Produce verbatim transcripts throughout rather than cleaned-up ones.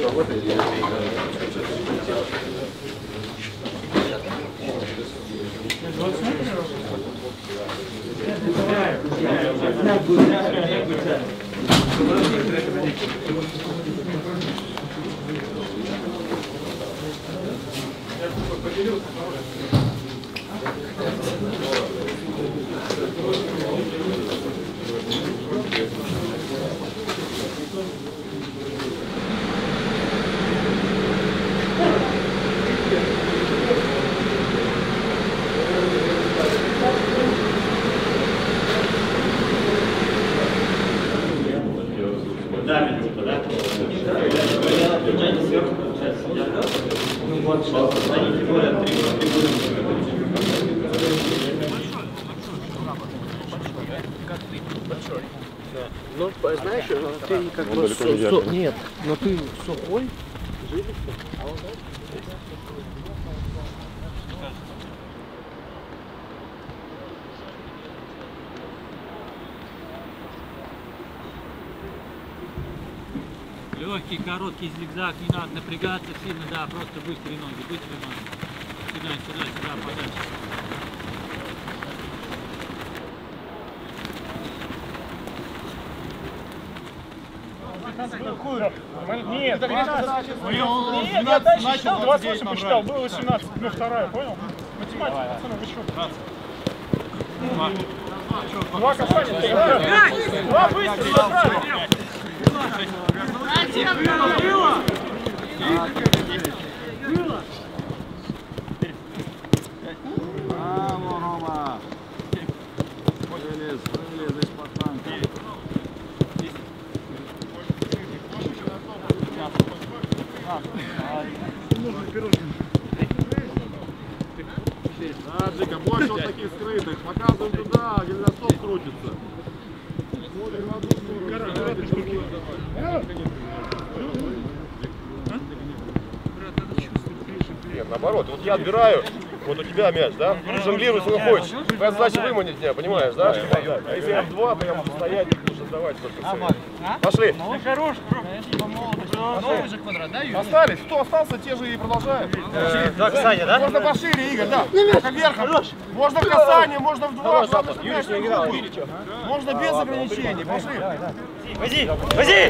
Ну, знаешь, ты как бы... Со... Нет, но ты сухой, жилистый, а он... Легкий, короткий зигзаг, не надо напрягаться сильно, да, просто быстрые ноги, быстрые ноги. Сюда, сюда, сюда, подальше. Какую? Нет, двенадцать. Нет, я дальше считал, двадцать восемь посчитал, было восемнадцать. Ну, вторая, понял? Математика, пацаны, вы что? Два касания. Два быстро, забрали. Было! Было! Браво, Рома! Вылез, вылез из-под танка. Да, Джика, больше вот таких скрытых. Показываем туда, где стоп крутится. Нет, наоборот, вот я отбираю, вот у тебя мяч, да? Жонглируй, если хочешь. Твоя задача выманить меня, понимаешь, да? А если я в два, то я буду стоять и буду создавать только цель. Пошли! Хорош, Новый квадрат, да, Юрий? Остались, кто остался, те же и продолжают. Да, кстати, да? Можно пошире, Игорь, да. Только верхом. Можно в касание, можно в два. Можно без ограничений. Пошли. Вози! Вози!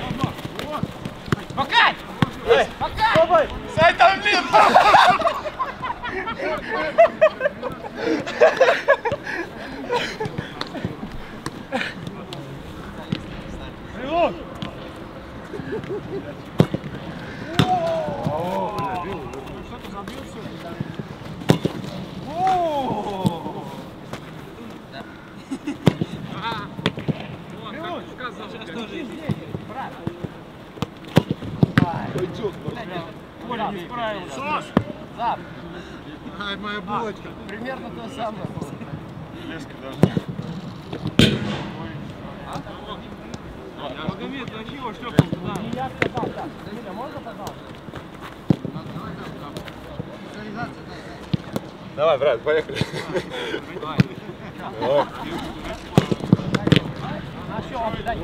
Пока! Пока! Сань там мир! Привет! Коля не справился. Зап. Ай, моя булочка. Примерно то самое. Леска даже. Магомед, ну чего, что там туда? Я сказал так. Миля, можно, пожалуйста? Давай, брат, поехали. Давай. А что, он дай.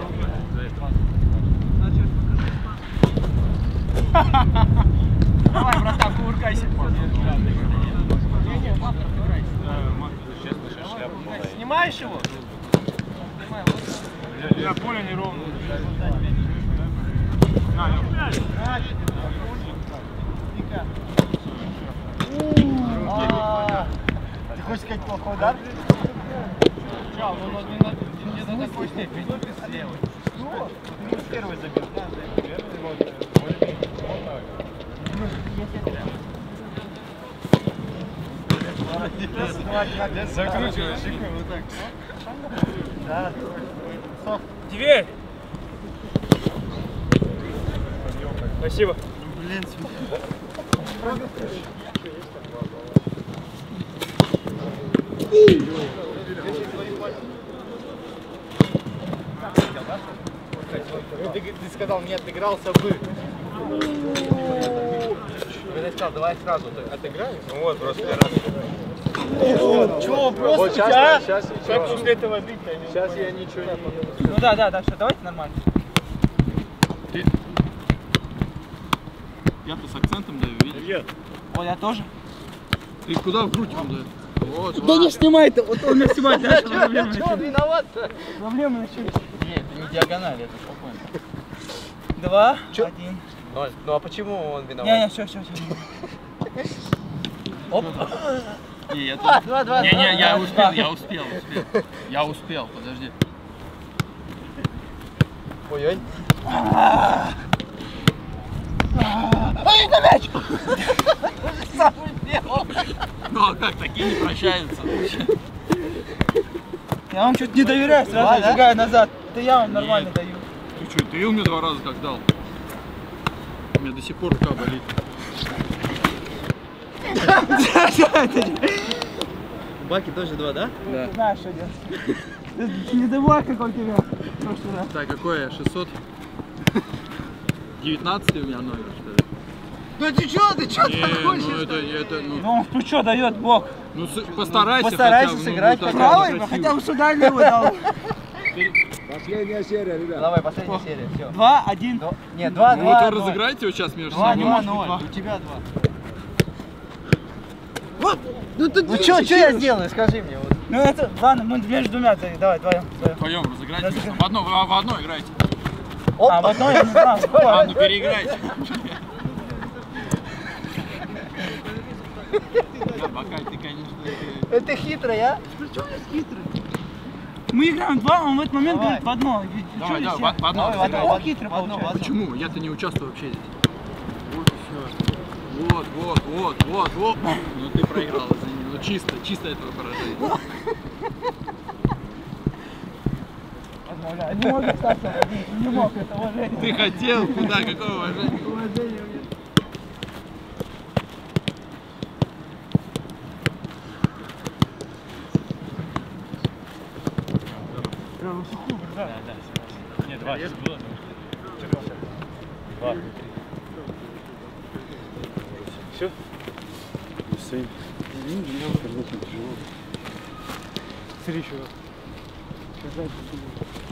Давай, братан, кувыркайся. Не-не, Маттер играйся. Снимаешь его? Я поля неровно. Ты хочешь сказать плохой удар? Чал, ну не до такой степени. Что? Ты первый забил. Закручивай, щекой вот так. Да. Дверь! Спасибо. Блин, ты, ты сказал, не отыгрался бы. Я сказал, давай сразу отыграем. Ну вот, просто раз. Чего, просто Вот сейчас, тебя? сейчас, Как после этого бить? сейчас я ничего не... Ну да, да, да, все, давайте нормально. Я-то с акцентом даю, видишь? О, я тоже. Ты куда в грудь ему даешь? Вот, Да не снимай ты, вот он меня снимает, да? Проблема Чего он виноват-то? Проблема началась. Нет, это не диагональ, это спокойно. Два, один. Ноль. Ну а почему он виноват? Не, не, все, все, все. Оп. Не, я Два, два, два. Не, не, я два, успел, два. я успел, успел. Я успел, подожди. Ой-ой. Ай, на мяч! Сам сделал. Ну а как, такие не прощаются. Я вам что-то не доверяю, сразу Два, да? убегаю назад. Да я вам нормально даю. Ты что, ты мне два раза как дал? У меня до сих пор рука болит. Баки тоже два, да? Ты знаешь, что делать. Не забывай, как у тебя в прошлый раз. Так, какое? шестьсот девятнадцать у меня номер, что ли? Да ты чё, ты чё Не, так хочешь? ну это, это, ну, Ну он что дает, Бог? ну с- постарайся, Постарайся хотя бы, ну, сыграть вот так правой, красиво. хотя бы сюда не выдал. Давай, последняя серия, все. Два, один. Нет, два, Ну два, вот вы ноль. разыграете его сейчас между Два, собой? два, ноль. У тебя два. Вот. Ну ты Ну что, что я сделаю, скажи мне. Вот. Ну это, ладно, мы между двумя, давай, вдвоем. вдвоем. Вдвоем разыграйте. Разыграем. В одно, в, в одно играйте. А, в одной я не знаю. А, какое. ну переиграйте. Да, Бакаль, ты, конечно, ты- Это хитрый, а? Мы играем два, он в этот момент Давай. говорит в одно. Давай, Чё давай, здесь в в одно Давай, в одно, разыграйте. О, в хитрый в одно, в получается. одно. Почему? Я-то не участвую вообще здесь. Вот и все. Вот, вот, вот, вот, вот. Ну ты проиграл, извини. Ну чисто, чисто этого поражения. Отмовляю. Не мог остаться один, не мог, это уважение. Ты хотел, куда, какого уважения? Уважение мне. Прям на сухую, да? Нет, два было. Два. Все? Семь. Смотри еще раз.